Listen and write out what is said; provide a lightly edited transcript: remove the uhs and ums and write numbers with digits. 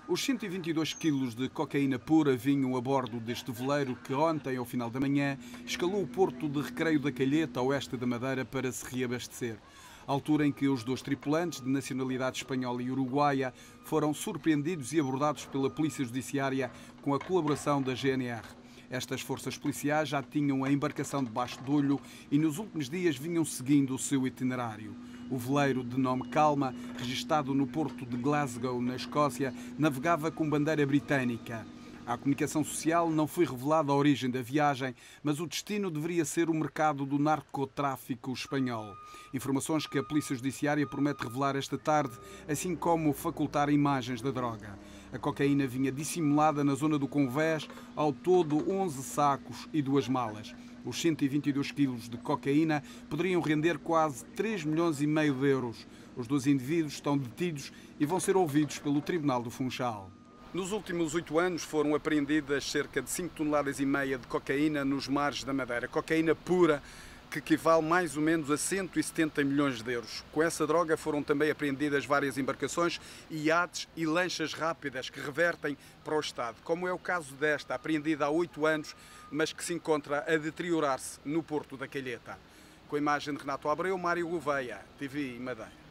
Os 122 quilos de cocaína pura vinham a bordo deste veleiro que ontem, ao final da manhã, escalou o porto de Recreio da Calheta, a oeste da Madeira, para se reabastecer. Altura em que os dois tripulantes, de nacionalidade espanhola e uruguaia, foram surpreendidos e abordados pela Polícia Judiciária com a colaboração da GNR. Estas forças policiais já tinham a embarcação debaixo de olho e nos últimos dias vinham seguindo o seu itinerário. O veleiro, de nome Calma, registado no porto de Glasgow, na Escócia, navegava com bandeira britânica. À comunicação social não foi revelada a origem da viagem, mas o destino deveria ser o mercado do narcotráfico espanhol. Informações que a Polícia Judiciária promete revelar esta tarde, assim como facultar imagens da droga. A cocaína vinha dissimulada na zona do Convés, ao todo 11 sacos e 2 malas. Os 122 quilos de cocaína poderiam render quase 3,5 milhões de euros. Os dois indivíduos estão detidos e vão ser ouvidos pelo Tribunal do Funchal. Nos últimos 8 anos foram apreendidas cerca de 5,5 toneladas de cocaína nos mares da Madeira. Cocaína pura, que equivale mais ou menos a 170 milhões de euros. Com essa droga foram também apreendidas várias embarcações, iates e lanchas rápidas que revertem para o Estado, como é o caso desta, apreendida há 8 anos, mas que se encontra a deteriorar-se no Porto da Calheta. Com a imagem de Renato Abreu, Mário Gouveia, TV Madeira.